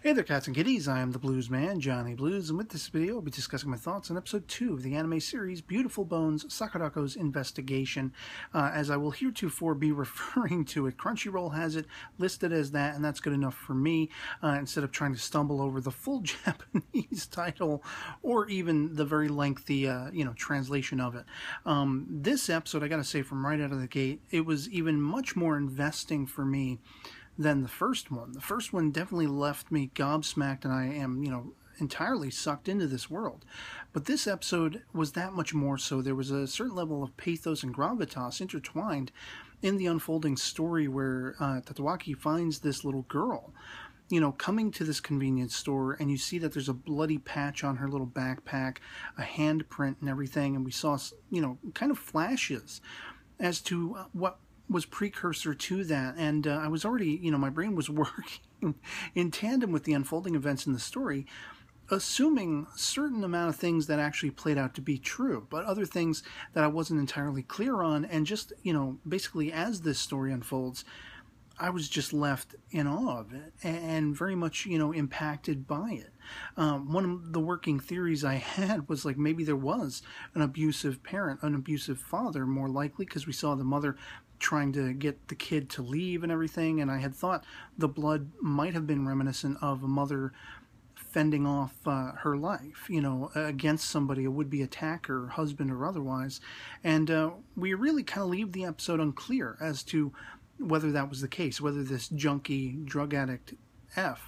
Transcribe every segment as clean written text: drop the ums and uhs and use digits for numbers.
Hey there, cats and kitties. I am the Blues Man, Johnny Blues, and with this video, I'll be discussing my thoughts on episode 2 of the anime series Beautiful Bones: Sakurako's Investigation, as I will heretofore be referring to it. Crunchyroll has it listed as that, and that's good enough for me, instead of trying to stumble over the full Japanese title or even the very lengthy, translation of it. This episode, I gotta say, from right out of the gate, it was even much more investing for me than the first one. The first one definitely left me gobsmacked, and I am, entirely sucked into this world. But this episode was that much more so. There was a certain level of pathos and gravitas intertwined in the unfolding story where Tatewaki finds this little girl, coming to this convenience store, and you see that there's a bloody patch on her little backpack, a handprint and everything, and we saw, kind of flashes as to what was precursor to that, and I was already, my brain was working in tandem with the unfolding events in the story, assuming a certain amount of things that actually played out to be true, but other things that I wasn't entirely clear on, and just, basically as this story unfolds, I was just left in awe of it and very much, impacted by it. One of the working theories I had was like maybe there was an abusive parent, an abusive father, more likely, because we saw the mother trying to get the kid to leave and everything, and I had thought the blood might have been reminiscent of a mother fending off her life, against somebody, a would-be attacker, husband or otherwise, and we really kind of leave the episode unclear as to whether that was the case, whether this junkie, drug addict F,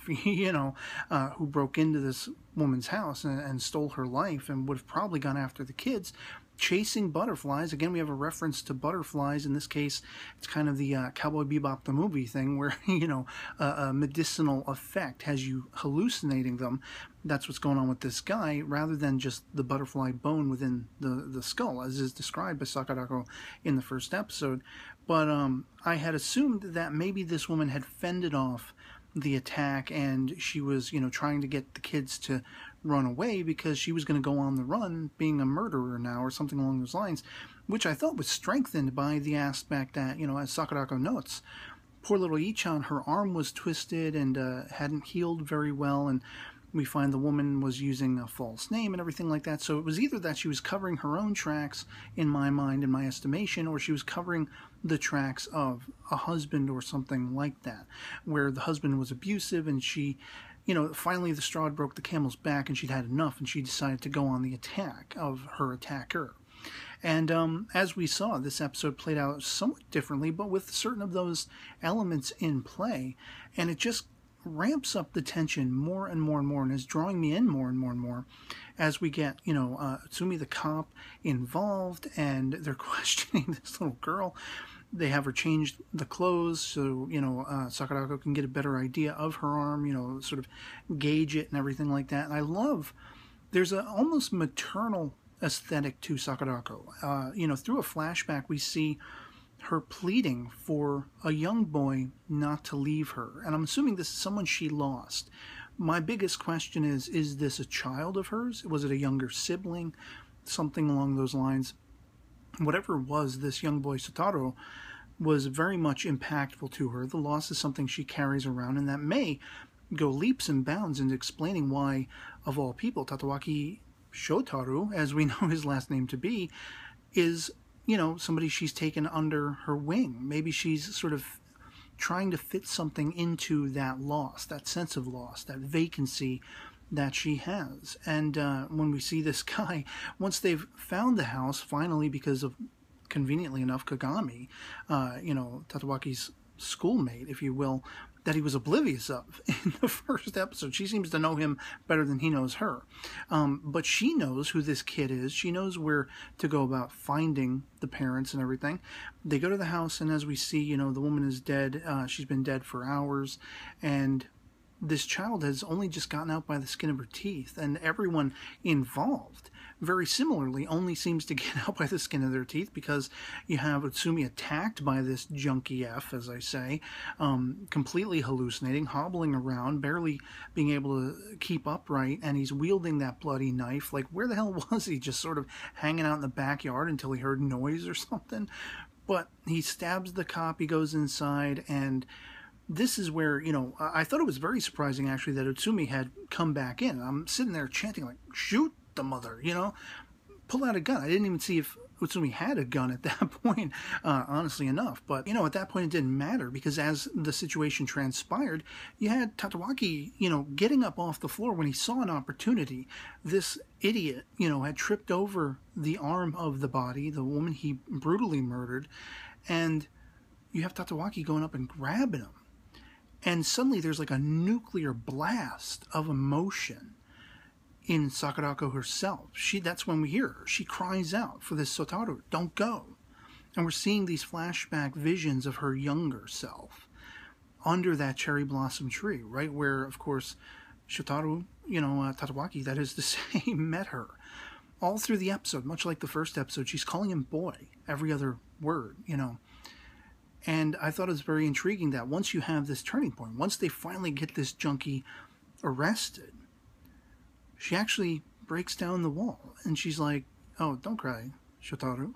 who broke into this woman's house and stole her life and would have probably gone after the kids, chasing butterflies. Again, we have a reference to butterflies. In this case, it's kind of the Cowboy Bebop the movie thing where, a medicinal effect has you hallucinating them. That's what's going on with this guy, rather than just the butterfly bone within the skull, as is described by Sakurako in the first episode. But I had assumed that maybe this woman had fended off the attack, and she was, trying to get the kids to run away because she was going to go on the run, being a murderer now, or something along those lines, which I thought was strengthened by the aspect that, as Sakurako notes, poor little Ichan, her arm was twisted and hadn't healed very well, and we find the woman was using a false name and everything like that. So it was either that she was covering her own tracks, in my mind, in my estimation, or she was covering the tracks of a husband or something like that, where the husband was abusive and she, finally the straw broke the camel's back and she'd had enough, and she decided to go on the attack of her attacker. And as we saw, this episode played out somewhat differently, but with certain of those elements in play, and it just ramps up the tension more and more and more, and is drawing me in more and more and more as we get, Tsumi the cop involved, and they're questioning this little girl. They have her change the clothes so, Sakurako can get a better idea of her arm, sort of gauge it and everything like that. And I love, there's an almost maternal aesthetic to Sakurako. Through a flashback, we see her pleading for a young boy not to leave her. And I'm assuming this is someone she lost. My biggest question is this a child of hers? Was it a younger sibling? Something along those lines. Whatever it was, this young boy, Sotaro, was very much impactful to her. The loss is something she carries around, and that may go leaps and bounds into explaining why, of all people, Tatewaki Shotaro, as we know his last name to be, is somebody she's taken under her wing. Maybe she's sort of trying to fit something into that loss, that sense of loss, that vacancy that she has. And when we see this guy, once they've found the house, finally, because of, conveniently enough, Kagami, Tatewaki's schoolmate, if you will, that he was oblivious of in the first episode. She seems to know him better than he knows her. But she knows who this kid is. She knows where to go about finding the parents and everything. They go to the house, and as we see, the woman is dead. She's been dead for hours, and this child has only just gotten out by the skin of her teeth, and everyone involved, very similarly, only seems to get out by the skin of their teeth, because you have Utsumi attacked by this junkie F, as I say, completely hallucinating, hobbling around, barely being able to keep upright, and he's wielding that bloody knife. Like, where the hell was he? Just sort of hanging out in the backyard until he heard noise or something? But he stabs the cop, he goes inside, and this is where, I thought it was very surprising, actually, that Utsumi had come back in. I'm sitting there chanting, like, shoot the mother, pull out a gun. I didn't even see if Utsumi had a gun at that point, honestly enough. But, at that point it didn't matter, because as the situation transpired, you had Tatewaki, getting up off the floor when he saw an opportunity. This idiot, had tripped over the arm of the body, the woman he brutally murdered, and you have Tatewaki going up and grabbing him. And suddenly there's like a nuclear blast of emotion in Sakurako herself. That's when we hear her. She cries out for this Shotaro, don't go. And we're seeing these flashback visions of her younger self under that cherry blossom tree, right where, of course, Shotaro, Tatewaki, that is to say, met her. All through the episode, much like the first episode, she's calling him boy, every other word, And I thought it was very intriguing that once you have this turning point, once they finally get this junkie arrested, she actually breaks down the wall, and she's like, oh, don't cry, Shotaro,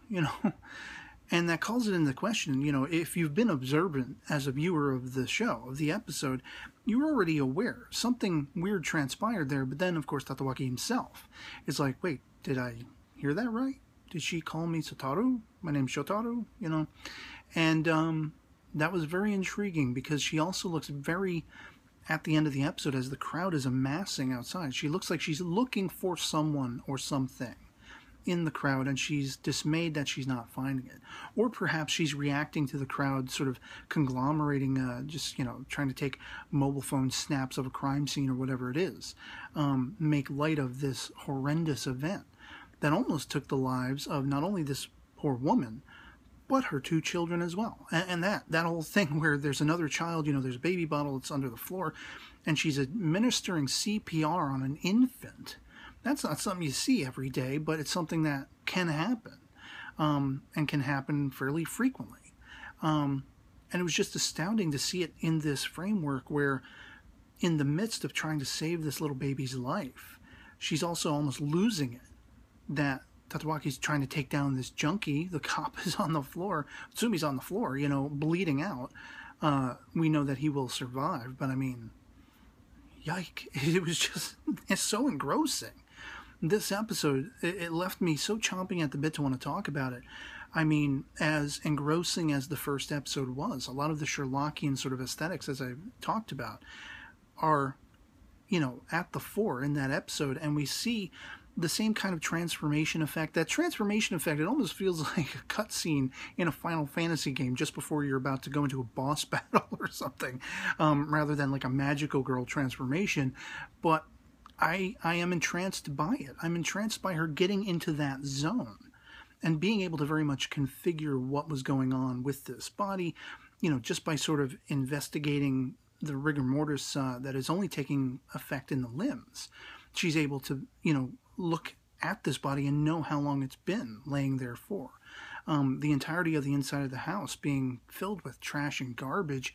And that calls it into question, if you've been observant as a viewer of the show, of the episode, you're already aware. Something weird transpired there, but then, of course, Tatewaki himself is like, wait, did I hear that right? Did she call me Shotaro? My name's Shotaro, And that was very intriguing, because she also looks very, at the end of the episode, as the crowd is amassing outside, she looks like she's looking for someone or something in the crowd, and she's dismayed that she's not finding it. Or perhaps she's reacting to the crowd sort of conglomerating, trying to take mobile phone snaps of a crime scene or whatever it is, make light of this horrendous event that almost took the lives of not only this poor woman, but her 2 children as well. And that whole thing where there's another child, there's a baby bottle that's under the floor, and she's administering CPR on an infant. That's not something you see every day, but it's something that can happen, and can happen fairly frequently. And it was just astounding to see it in this framework where, in the midst of trying to save this little baby's life, she's also almost losing it. That Tatewaki's trying to take down this junkie. The cop is on the floor. Utsumi's on the floor, bleeding out. We know that he will survive, but I mean, yike. It was just, it's so engrossing. This episode, it left me so chomping at the bit to want to talk about it. I mean, as engrossing as the first episode was, a lot of the Sherlockian sort of aesthetics, as I've talked about, are, at the fore in that episode, and we see the same kind of transformation effect. That transformation effect, it almost feels like a cutscene in a Final Fantasy game just before you're about to go into a boss battle or something, rather than like a magical girl transformation. But I am entranced by it. I'm entranced by her getting into that zone and being able to very much configure what was going on with this body, just by sort of investigating the rigor mortis that is only taking effect in the limbs. She's able to, look at this body and know how long it's been laying there for. The entirety of the inside of the house being filled with trash and garbage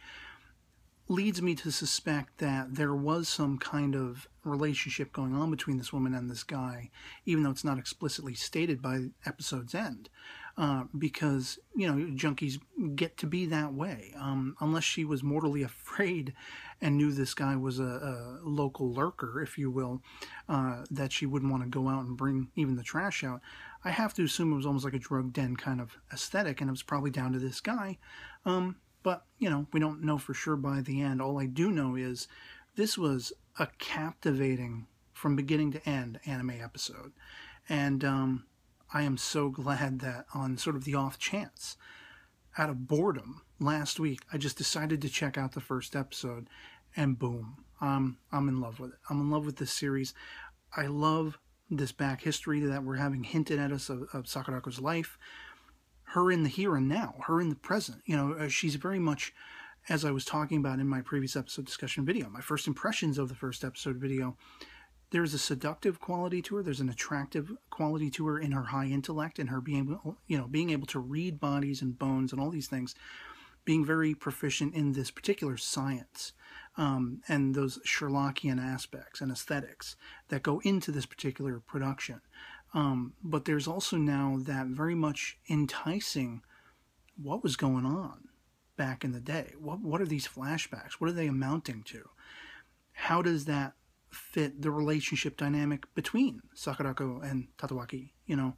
leads me to suspect that there was some kind of relationship going on between this woman and this guy, even though it's not explicitly stated by episode's end. Because, junkies get to be that way. Unless she was mortally afraid and knew this guy was a local lurker, if you will, that she wouldn't want to go out and bring even the trash out. I have to assume it was almost like a drug den kind of aesthetic, and it was probably down to this guy. But, we don't know for sure by the end. All I do know is this was a captivating, from beginning to end, anime episode. And I am so glad that on sort of the off chance, out of boredom, last week, I just decided to check out the first episode, and boom, I'm in love with it. I'm in love with this series. I love this back history that we're having hinted at us of Sakurako's life. Her in the here and now, her in the present. She's very much, as I was talking about in my previous episode discussion video, my first impressions of the first episode video, there's a seductive quality to her. There's an attractive quality to her in her high intellect and her being able to read bodies and bones and all these things, being very proficient in this particular science, and those Sherlockian aspects and aesthetics that go into this particular production. But there's also now that very much enticing what was going on back in the day? What are these flashbacks? What are they amounting to? How does that fit the relationship dynamic between Sakurako and Tadawaki?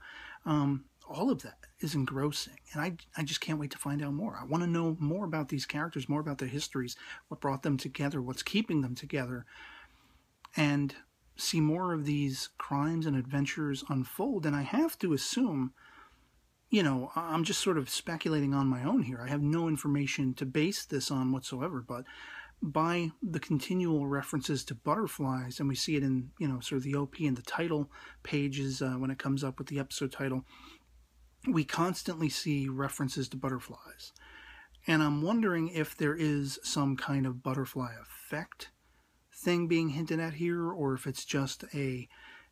All of that is engrossing, and I just can't wait to find out more. I want to know more about these characters, more about their histories, what brought them together, what's keeping them together, and see more of these crimes and adventures unfold. And I have to assume, I'm just sort of speculating on my own here. I have no information to base this on whatsoever, but by the continual references to butterflies, and we see it in, sort of the OP and the title pages when it comes up with the episode title, we constantly see references to butterflies. And I'm wondering if there is some kind of butterfly effect thing being hinted at here, or if it's just a,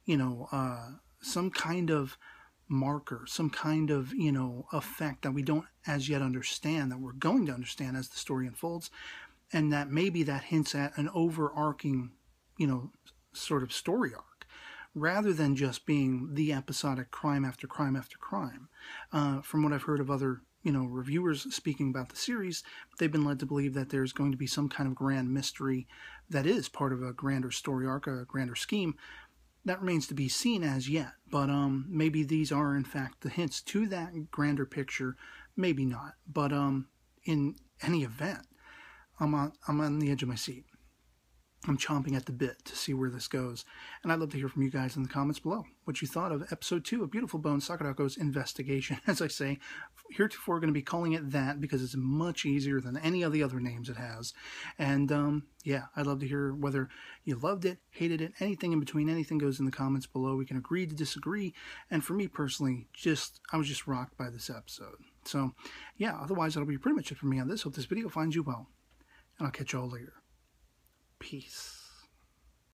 some kind of marker, some kind of, effect that we don't as yet understand, that we're going to understand as the story unfolds, and that maybe that hints at an overarching, sort of story arc, rather than just being the episodic crime after crime after crime. From what I've heard of other, reviewers speaking about the series, they've been led to believe that there's going to be some kind of grand mystery that is part of a grander story arc, a grander scheme. That remains to be seen as yet, but maybe these are in fact the hints to that grander picture, maybe not. But in any event, I'm on the edge of my seat. I'm chomping at the bit to see where this goes, and I'd love to hear from you guys in the comments below what you thought of episode 2 of Beautiful Bones, Sakurako's Investigation. As I say, heretofore we're going to be calling it that because it's much easier than any of the other names it has. And yeah, I'd love to hear whether you loved it, hated it, anything in between. Anything goes in the comments below. We can agree to disagree, and for me personally, I was just rocked by this episode. So yeah, otherwise that'll be pretty much it for me on this. Hope this video finds you well, and I'll catch you all later. Peace.